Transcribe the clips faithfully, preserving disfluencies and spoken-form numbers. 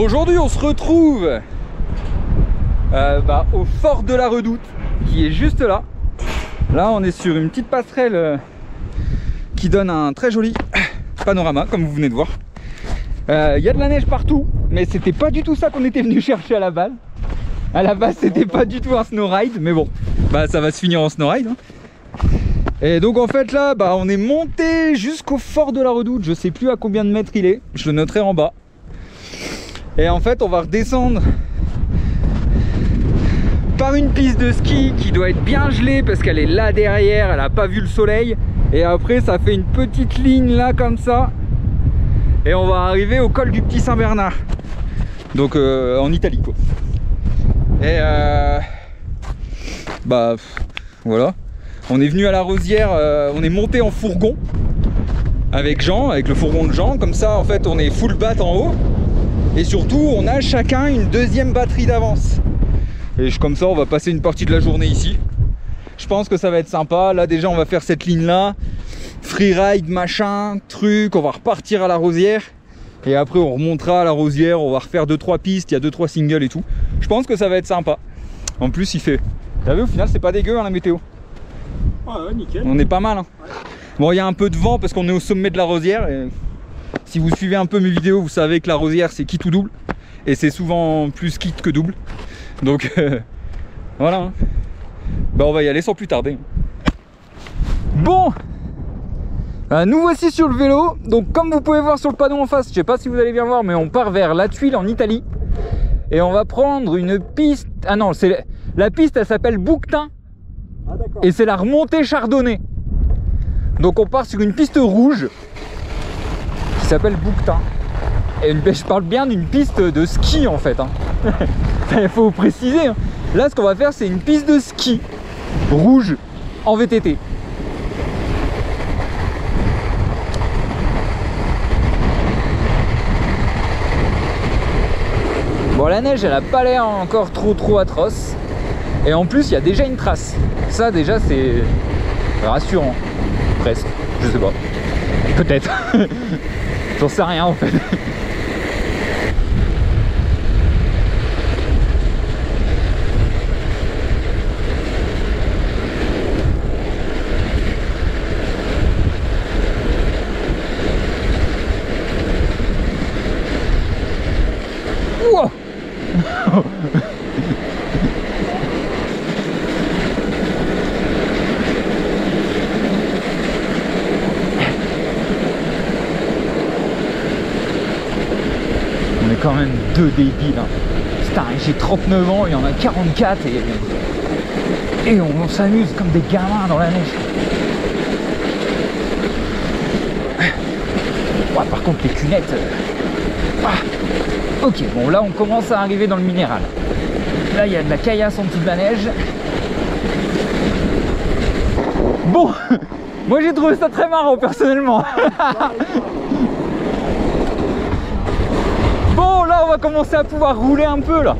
Aujourd'hui on se retrouve euh, bah, au fort de la Redoute qui est juste là. Là on est sur une petite passerelle euh, qui donne un très joli panorama comme vous venez de voir. Il euh, y a de la neige partout, mais c'était pas du tout ça qu'on était venu chercher à la base. À la base c'était pas du tout un snowride, mais bon, bah ça va se finir en snowride. Hein. Et donc en fait là, bah, on est monté jusqu'au fort de la Redoute. Je sais plus à combien de mètres il est, je le noterai en bas. Et en fait on va redescendre par une piste de ski qui doit être bien gelée parce qu'elle est là derrière, elle a pas vu le soleil. Et après ça fait une petite ligne là comme ça. Et on va arriver au col du Petit Saint-Bernard. Donc euh, en Italie quoi. Et euh, bah pff, voilà. On est venu à la Rosière, euh, on est monté en fourgon avec Jean, avec le fourgon de Jean. Comme ça en fait on est full bat en haut. Et surtout on a chacun une deuxième batterie d'avance. Et comme ça on va passer une partie de la journée ici. Je pense que ça va être sympa. Là déjà on va faire cette ligne là, freeride machin, truc. On va repartir à la Rosière. Et après on remontera à la Rosière. On va refaire deux trois pistes, il y a deux trois singles et tout. Je pense que ça va être sympa. En plus il fait, vous savez au final c'est pas dégueu hein, la météo. Ouais, nickel. On est pas mal hein. Ouais. Bon il y a un peu de vent parce qu'on est au sommet de la Rosière. Et si vous suivez un peu mes vidéos, vous savez que la Rosière c'est kit ou double. Et c'est souvent plus kit que double. Donc euh, voilà hein. Bah on va y aller sans plus tarder. Bon euh, nous voici sur le vélo. Donc comme vous pouvez voir sur le panneau en face, je sais pas si vous allez bien voir, mais on part vers La Tuile en Italie. Et on va prendre une piste. Ah non, c'est la piste elle s'appelle Bouquetin. Ah, et c'est la remontée Chardonnay. Donc on part sur une piste rouge qui s'appelle Bouquetin. Et une, je parle bien d'une piste de ski en fait hein. Il faut préciser hein. Là ce qu'on va faire c'est une piste de ski rouge en V T T. Bon la neige elle a pas l'air encore trop trop atroce. Et en plus il y a déjà une trace. Ça déjà c'est rassurant. Presque, je sais pas. Peut-être. J'en sais rien en fait. Wow. On est quand même deux débiles hein. Putain, j'ai trente-neuf ans, il y en a quarante-quatre et, et on, on s'amuse comme des gamins dans la neige. Ouais, par contre les cunettes euh... ah. Ok, bon là on commence à arriver dans le minéral. Là il y a de la caillasse en dessous de la neige. Bon, moi j'ai trouvé ça très marrant personnellement. Bon là on va commencer à pouvoir rouler un peu là.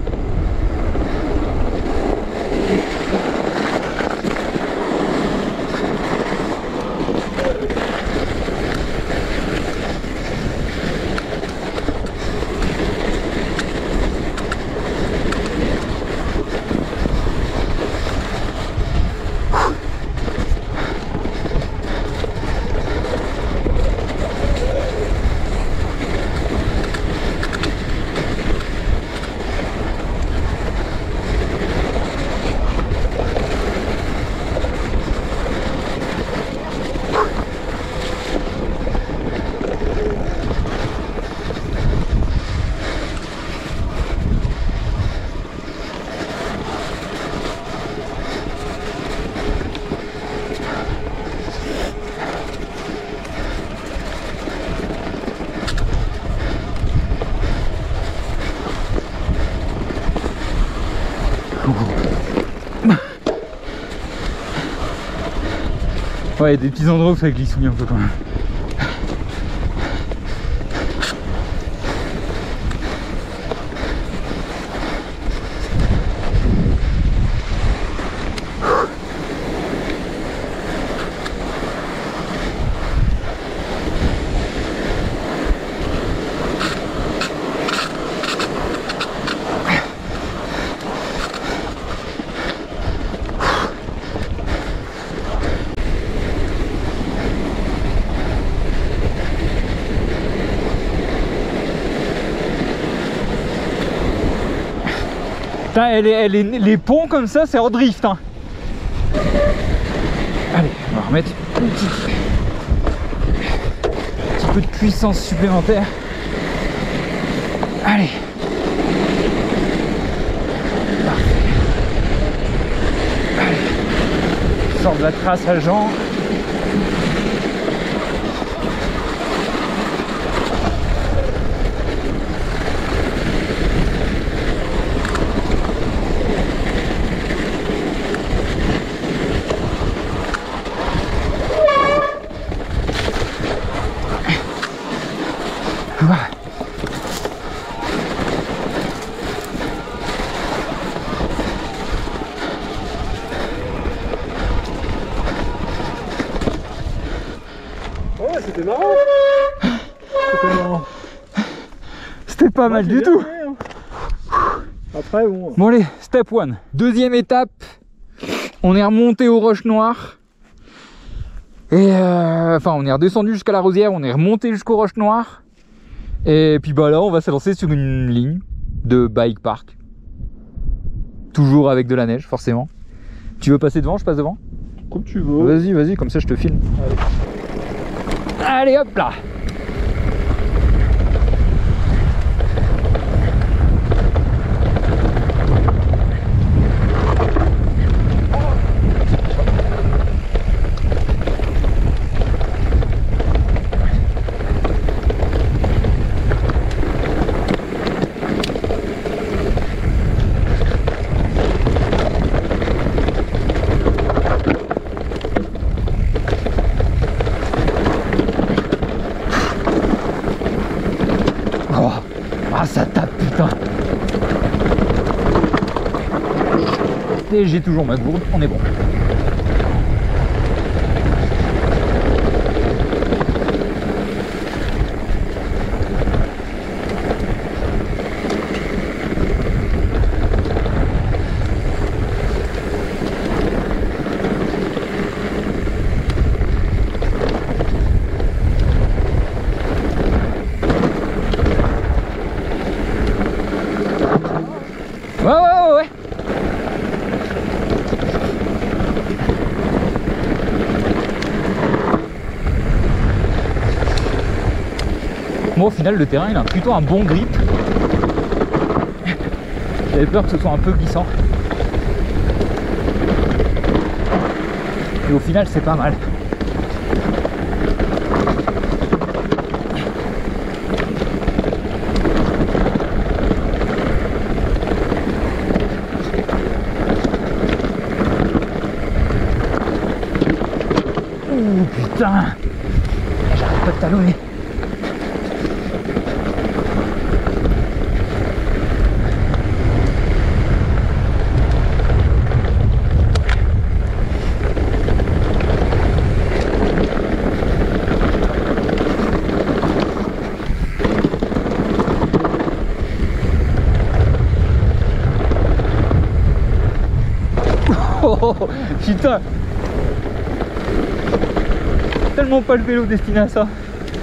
Ouais, il y a des petits endroits où ça glissouille un peu quand même. Putain, elle est, elle est, les ponts comme ça, c'est hors drift. Hein. Allez, on va remettre une petite, un petit peu de puissance supplémentaire. Allez. Parfait. Allez. Je sors de la trace à Jean. Ouais, c'était marrant. C'était marrant. C'était pas mal du tout. Fait, hein. Après, bon. Bon allez, step one. Deuxième étape, on est remonté aux Roches Noires. Et euh, enfin, on est redescendu jusqu'à la Rosière, on est remonté jusqu'aux Roches Noires. Et puis bah là, on va se lancer sur une ligne de bike park. Toujours avec de la neige, forcément. Tu veux passer devant, je passe devant? Comme tu veux. Vas-y, vas-y, comme ça je te filme. Allez, Allez hop là. Ah, ça tape, putain. Et j'ai toujours ma gourde, on est bon. Ouais, ouais, ouais, ouais. Moi, au final, le terrain, il a plutôt un bon grip. J'avais peur que ce soit un peu glissant. Et au final, c'est pas mal. Ouh putain, j'arrête pas de talonner. Oh putain, tellement pas le vélo destiné à ça.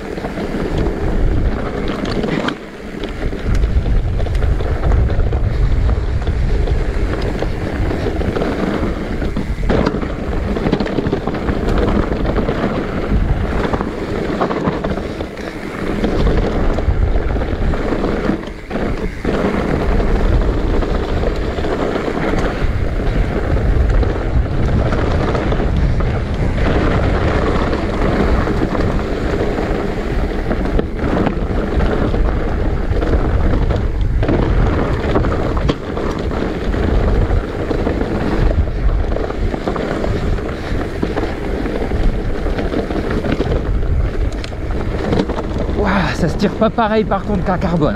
Ça se tire pas pareil par contre qu'un carbone.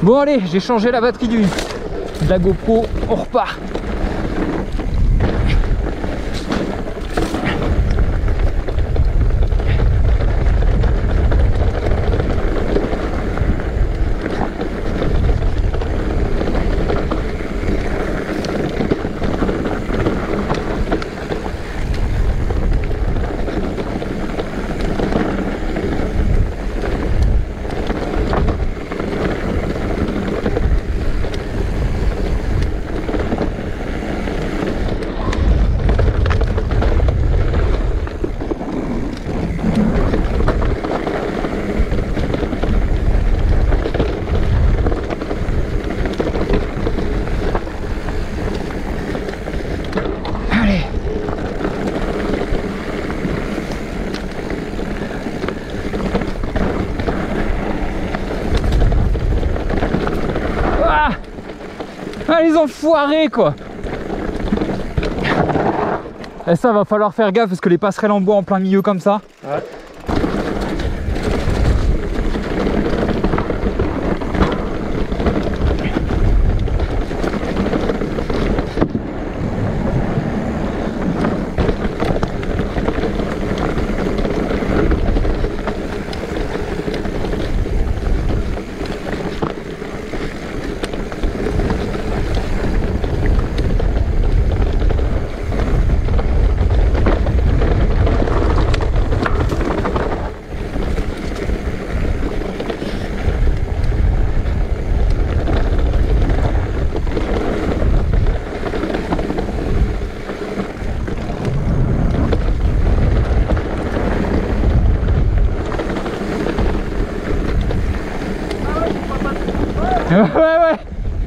Bon allez, j'ai changé la batterie du, de la GoPro, on repart. Ah les enfoirés quoi. Et ça va falloir faire gaffe parce que les passerelles en bois en plein milieu comme ça. Ouais. Ouais ouais.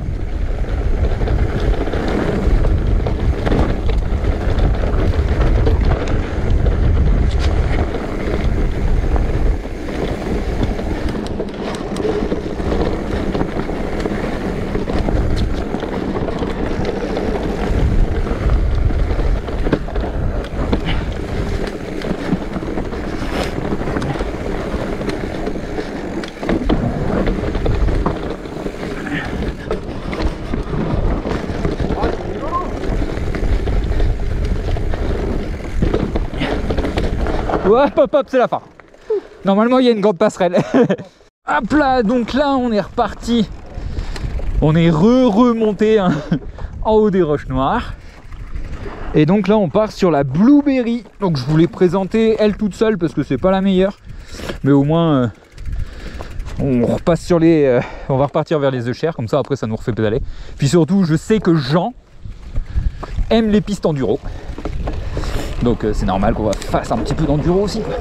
Ouais, hop hop, c'est la fin. Normalement, il y a une grande passerelle. Hop là, donc là, on est reparti. On est re-remonté hein, en haut des roches noires. Et donc là, on part sur la Blueberry. Donc je voulais présenter elle toute seule parce que c'est pas la meilleure. Mais au moins, euh, on repasse sur les... Euh, on va repartir vers les Euchères. Comme ça, après, ça nous refait pédaler. Puis surtout, je sais que Jean aime les pistes enduro. Donc euh, c'est normal qu'on va fasse un petit peu d'enduro aussi quoi.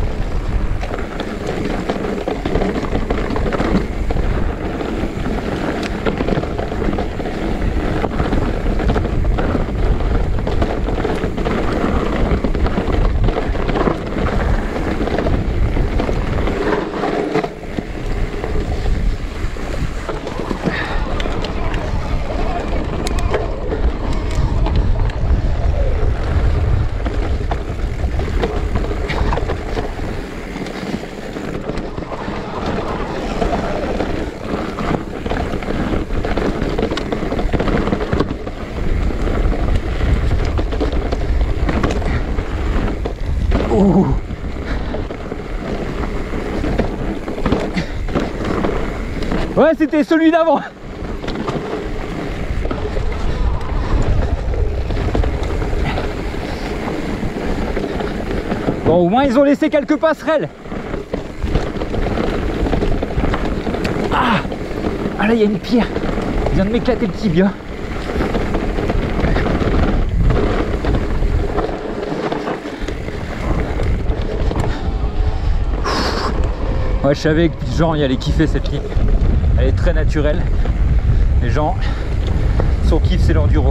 Ouh. Ouais, c'était celui d'avant. Bon, au moins ils ont laissé quelques passerelles. Ah, ah là il y a une pierre. Il vient de m'éclater le tibia. Ouais, je savais que Jean il allait kiffer cette ligne. Elle est très naturelle. Et Jean, son kiff c'est l'enduro.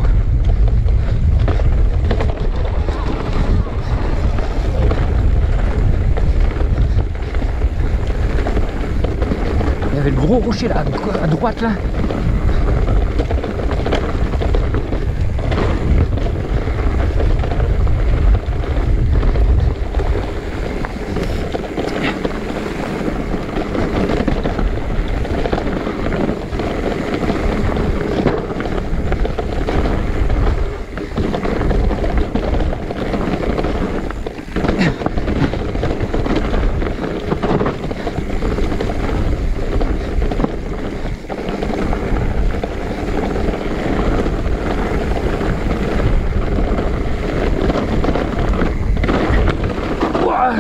Il y avait le gros rocher là, à droite là.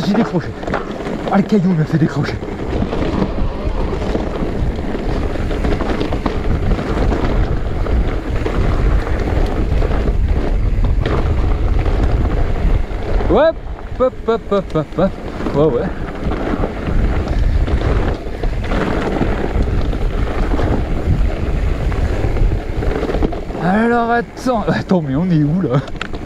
j'ai décroché. Ah, le caillou m'a fait décrocher. Ouais, hop, hop, hop, hop, hop. Ouais, ouais. Alors attends, attends, mais on est où là?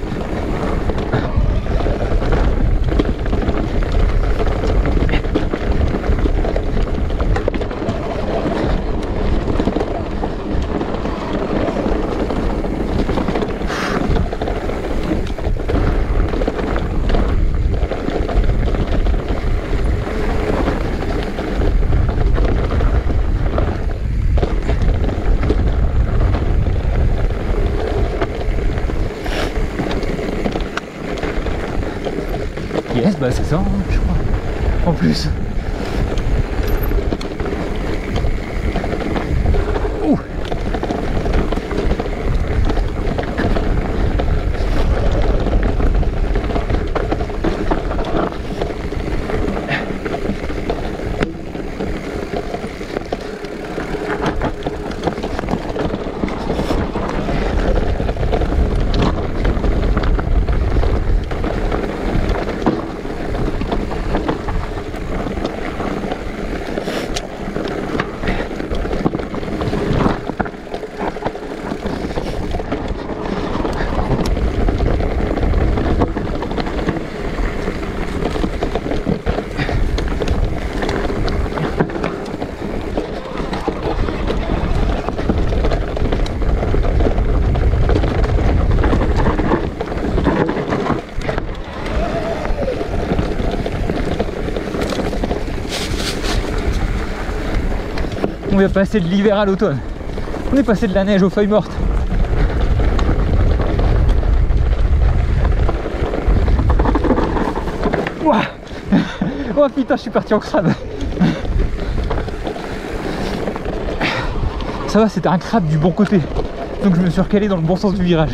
Yes, bah c'est ça, hein, je crois. En plus. Ouh. On est passé de l'hiver à l'automne. On est passé de la neige aux feuilles mortes. Ouah. Oh putain, je suis parti en crabe. Ça va, c'était un crabe du bon côté. Donc je me suis recalé dans le bon sens du virage.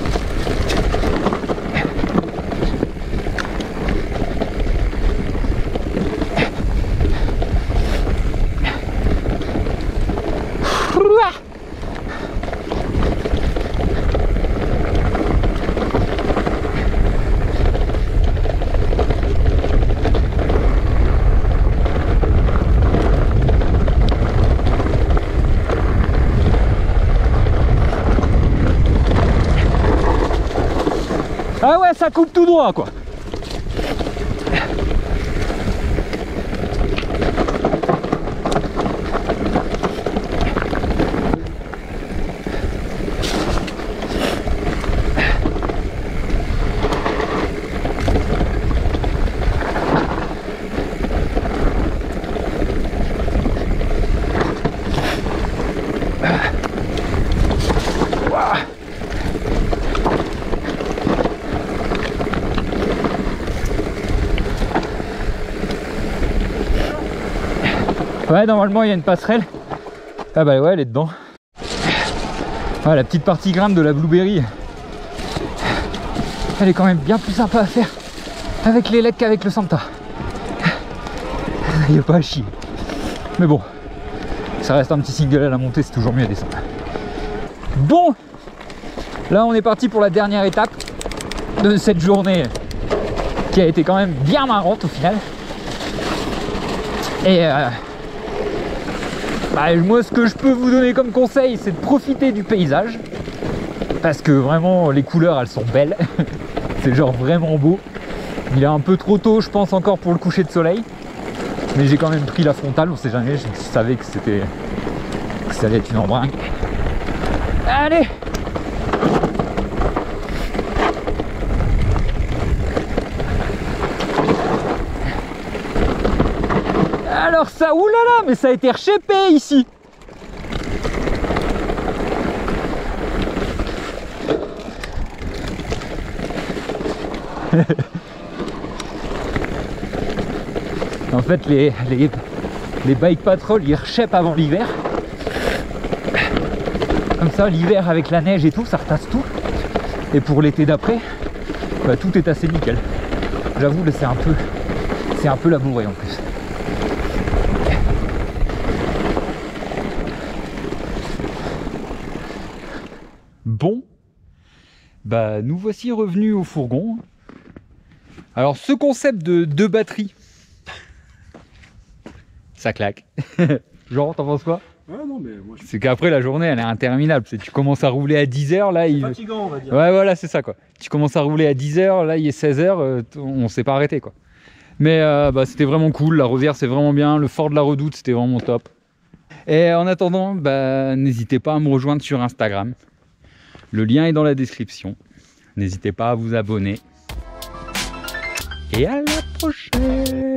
Ah ouais, ça coupe tout droit quoi. Ouais, normalement il y a une passerelle. Ah bah ouais, elle est dedans. Ah, la petite partie grimpe de la Blueberry, elle est quand même bien plus sympa à faire avec les legs qu'avec le Santa. Il n'y a pas à chier. Mais bon, ça reste un petit single à la montée, c'est toujours mieux à descendre. Bon, là on est parti pour la dernière étape de cette journée qui a été quand même bien marrante au final. Et euh, bah, moi ce que je peux vous donner comme conseil, c'est de profiter du paysage, parce que vraiment les couleurs elles sont belles. C'est genre vraiment beau. Il est un peu trop tôt je pense encore pour le coucher de soleil, mais j'ai quand même pris la frontale, on sait jamais, je savais que c'était que ça allait être une embringue. Allez, alors ça, oulala, mais ça a été rechépé ici. En fait les, les, les bike patrol ils rechèpent avant l'hiver. Comme ça l'hiver avec la neige et tout ça retasse tout. Et pour l'été d'après bah, tout est assez nickel. J'avoue là c'est un peu C'est un peu labouré en plus. Bon, bah nous voici revenus au fourgon. Alors ce concept de deux batteries, ça claque. Genre, t'en penses quoi? Ouais, non, mais moi je suis C'est qu'après la journée elle est interminable. C'est- Tu commences à rouler à dix heures, là il... fatigant, on va dire. Ouais voilà, c'est ça quoi. Tu commences à rouler à dix heures, là il est seize heures, euh, t- on s'est pas arrêté quoi. Mais euh, bah, c'était vraiment cool, la Rosière c'est vraiment bien, le fort de la Redoute c'était vraiment top. Et en attendant, bah, n'hésitez pas à me rejoindre sur Instagram. Le lien est dans la description. N'hésitez pas à vous abonner. Et à la prochaine!